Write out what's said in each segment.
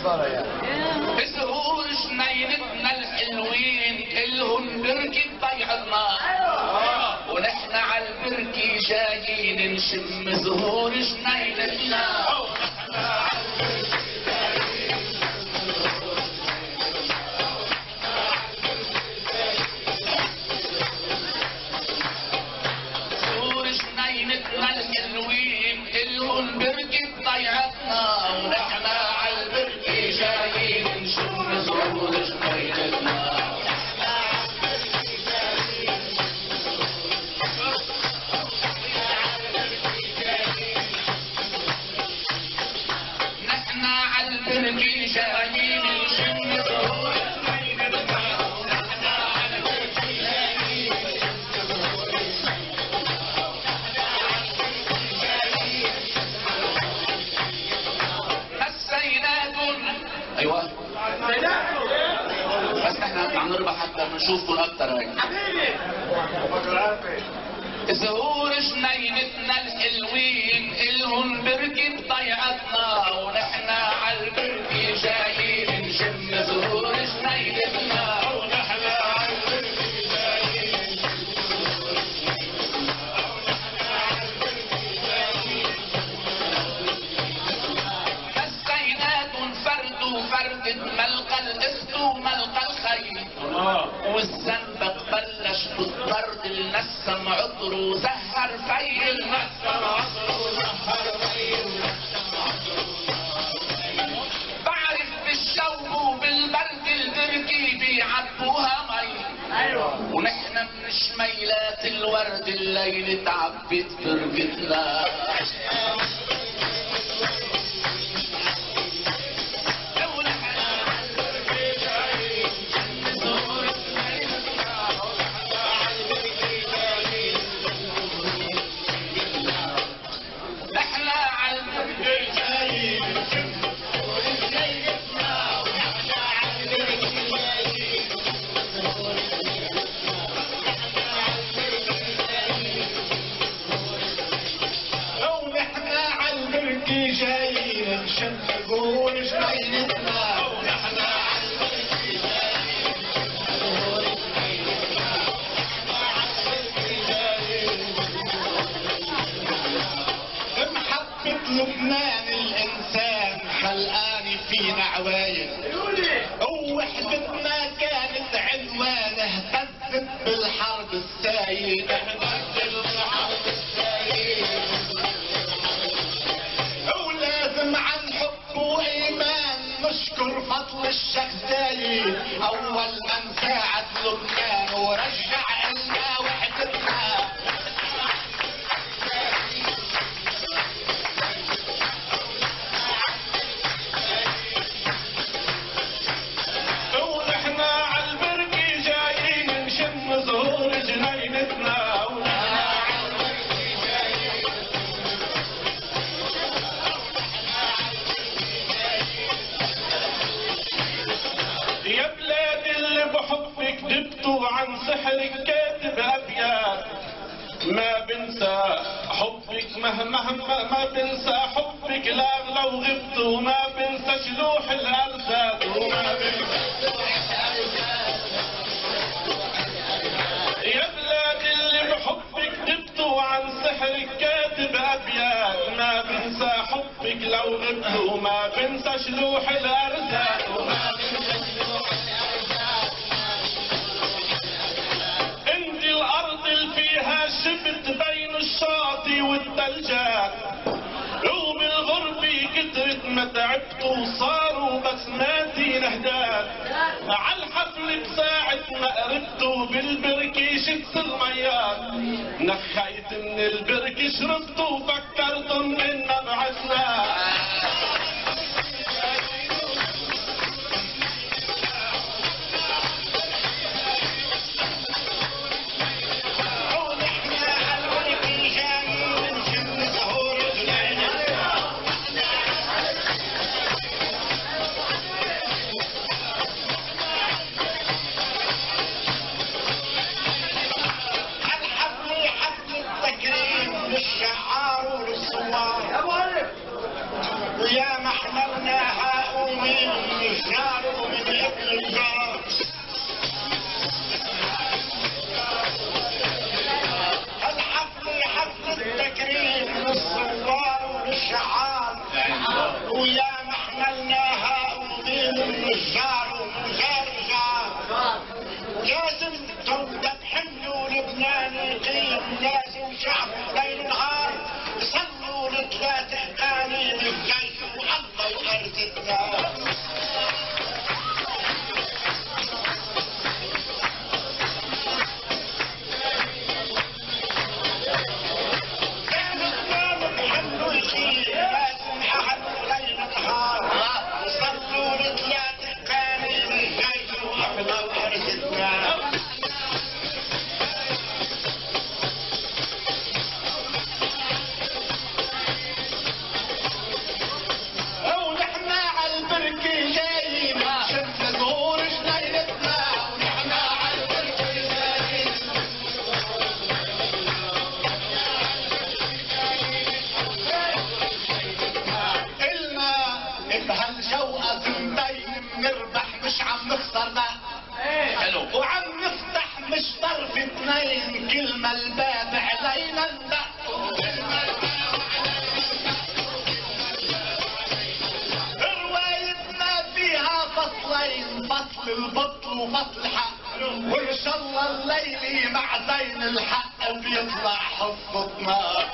بزهور جنينتنا الحلوين كلهم بركة بيعضنا، ونحن على البركة جايين نشم زهور جنينتنا. الحلوين كلهم بركة ضيعتنا، ونحن على البركة جايين نشم زهور جنينتنا. نحن على البركة جايين نشم زهور جنينتنا. ايوه بس احنا هنطلع نربح حتى نشوفكم اكتر هيك. زهور جنينتنا الحلوين الهم بركة ضيعتنا، ونحن على البركة جايين نشم زهور جنينتنا. ونحن على البركة جايين فردت ملقى القسط وملقى الخير، والزنبق بلش بالطرد النسم عطر وزهر فيل. نسم عطر وزهر فيل. بعرف بالشوق وبالبرد البركي بيعبوها مي، ونحن من شميلات الورد الليل تعبت بركتنا. جايين نشم زهور جنينتنا. ونحن على البركة جايين نشم زهور جنينتنا. محبة لبنان الإنسان خلقاني فينا عوايد، ووحدتنا كانت عنوانه اهتزت بالحرب السايد. اهتزت بالحرب السايد. عن حب وإيمان نشكر فضل الشخزايد، أول من ساعد لبنان ورجع لنا وحدتنا. ونحن على البركة جايين نشم زهور جنينتنا. يا بلادي اللي بحبك كتبتوا عن سحرك كاتب أبيات، ما بنسى حبك مهما ما بنسى حبك لا لو غبت، وما بنسى شلوح الأرزاق، وما بنسى شلوح الأرزاق. يا بلادي اللي بحبك كتبتوا عن سحرك كاتب أبيات، ما بنسى حبك لو غبت، وما بنسى شلوح الأرزاق، وما بنسى شلوح الأرزاق. انت الأرض اللي فيها شبت بين الشاطئ والثلجات، وبالغربة كترت ما تعبت وصاروا بسماتي نهدات. عالحفل بساعة ما قربتوا بالبركة شت الميات، نخيت من البركة شربت وفكرت اننا بعثنا. الشعار والصوار طرف اثنين كلمة الباب علينا ندقوا. روايتنا فيها فصلين، فصل البطل وفصل الحق، وان شاء الله الليلي مع زين الحق بيطلع حصتنا.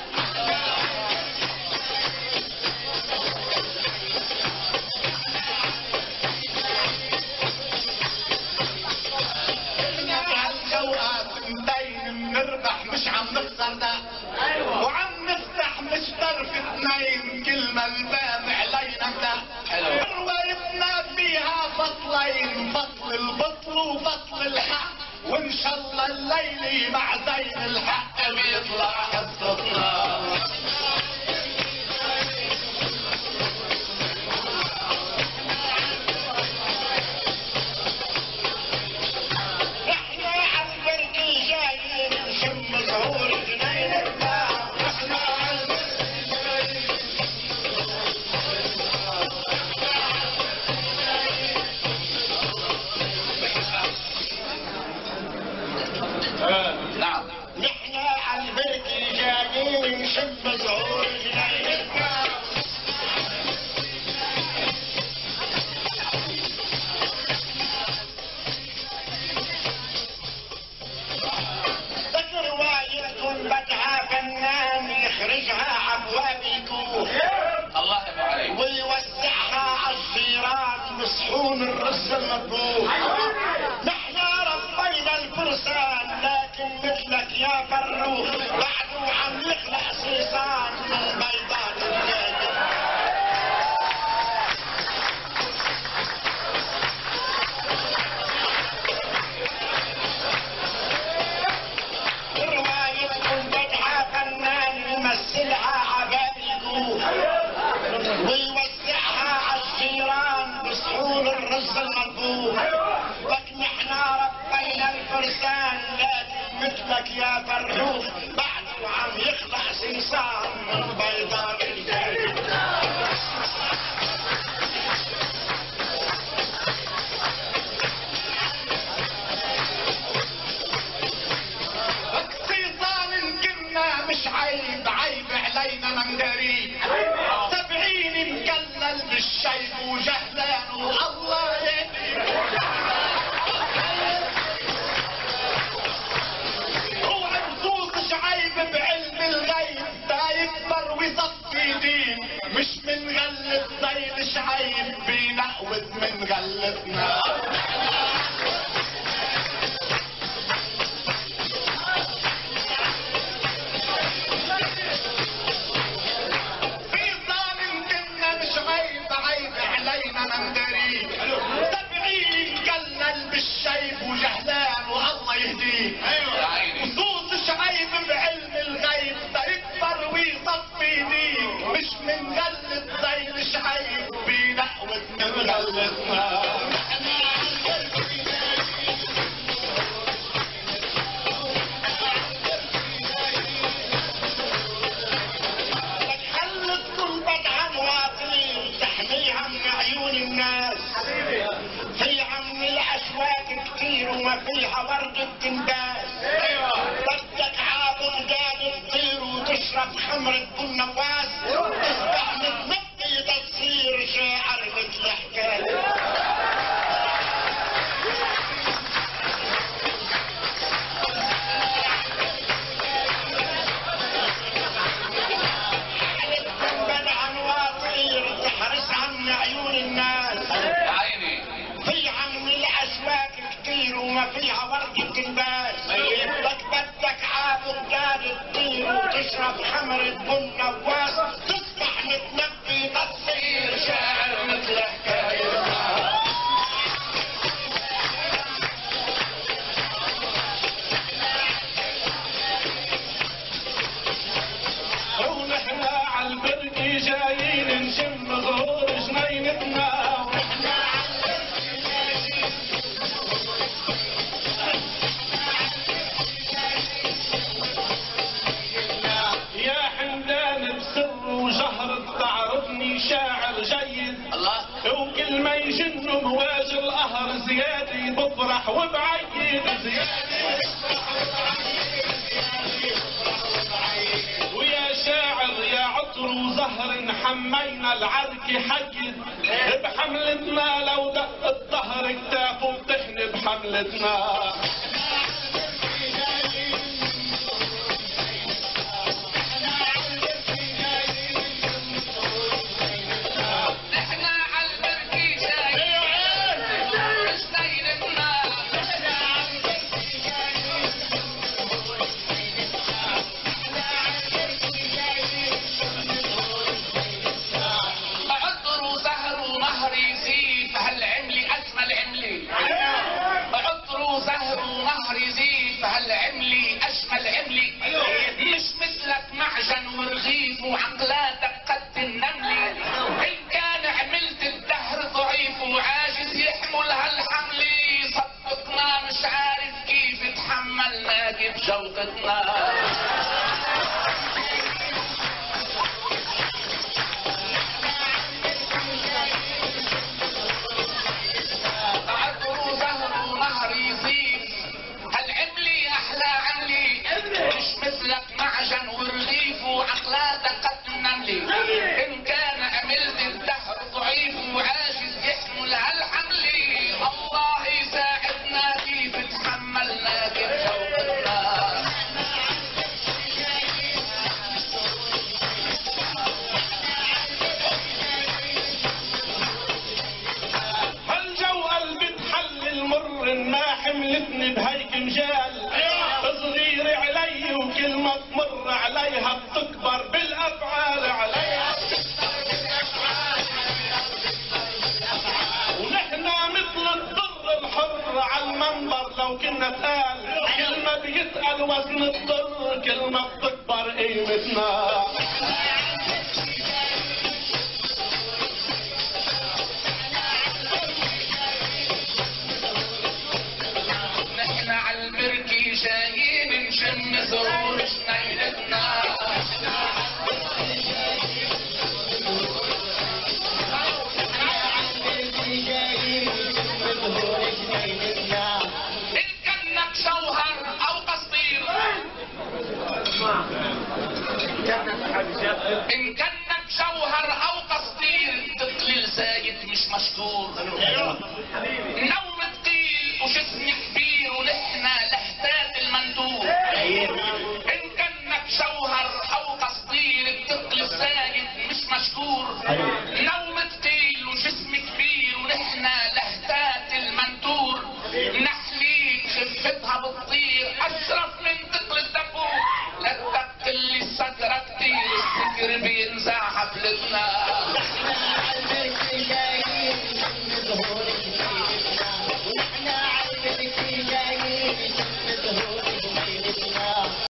نربح مش عم نخسر ده، وعم نفتح مش طرف اثنين كلمة الباب علينا ده. روايتنا فيها فصلين، فصل البطل وفصل الحق، وان شاء الله الليلي مع زين الحق بيطلع حصتنا. نعم نحن على البرك جايين نشم زهور جنينتنا. ذكر رواية بدها فنان يخرجها عبوابيكو الله عليك ويوزعها على الجيران بصحون الرز المطبوخ. نحن ربينا الفرسان لكن مثلك يا فروخ بعده عم يخلق صيصان من بيضات الجاية. روايتكم بدها فنان يمثلها عبابيكو ويوزعها على الجيران بصحون الرز المطبوخ. لك نحن ربينا الفرسان لكن مثلك يا فروخ بعده عم يخلع صيصان من بيضاء الجاي. صيصان كنا مش عيب، عيب علينا ما نداريه. 70 مكلل بالشيب وجهلان والله يهديه. عيب بعلم الغيب دا يكبر ويصفي دين، مش من غلة زي الشعيب بينقوت من غلتنا. في ظالم كنا مش عيب، عيب علينا ما نداريه. 70 مكلل بالشيب وجهلان والله يهديه. عيب بعلم الغيب ده يكبر ويصفي دين، مش من غلة زي الشعيب بينقوت من غلتنا. خلتكم بدعا واطير تحميها من عيون الناس. في عم الاشواك كتير وما فيها ورد التنداس. بدك عابد قاعد تطير وتشرب خمرة بالنواس، تصبح متنقي تصير شاعر مثل حكاية. حالتكم بدعا واطير تحرس عن عيون الناس. في عم الاشواك كتير وما فيها ورد التنباس. بدك عابد قاعد تطير وتشرب خمرة بالنواس، تصبح متنبي تصير شاعر مثل حكايتنا. ونحن على البرك جايين نشم ظهور جنينتنا. شاعر جيد الله، وكل ما يجن مواج القهر زيادة بفرح وبعيد زيادة. حمينا العركة حكت بحملتنا، لو دق الظهر كتاف وبتحن بحملتنا. وعقلاتك قد النمل، إن كان عملت الدهر ضعيف وعاجز يحمل هالحمل، صدقنا مش عارف كيف تحملناك بجوقتنا. عطر زهر ونهر يزيد هالعملي أحلى عملي، مش مثلك معجن ورغيف وعقلاتك قد النملي، إن كان عملت الدهر ضعيف وعاجز يحمل هالحملي، الله يساعدنا كيف تحملنا كيف جوقتنا. هالجو قلبي تحل المر ما حملتني بهيك مجال، صغير علي وكلمة تمر عليها بتكبر بالأفعال عليها، ونحنا مثل الضر الحر على المنبر لو كنا تقال، كلمة بيتقل وزن الضر كلمة بتكبر قيمتنا. نحن عالبركي جايين نشم زهور جنينتنا، إن كنك شوهر أو قصدير، إن كنك شوهر أو قصدير، تقليل زايد مش مشكور، نوم تقيل وجسم كبير ونحنا لهتات المندوب، إن كنك شوهر أو قصدير، التقل زايد مش مشكور، نوم تقيل وجسم كبير ونحنا لهتات المنتور، نحليك خفتها بتطير أشرف من تقل الدبور، لا تقل الصدر كتير السكر بينزع حفلتنا.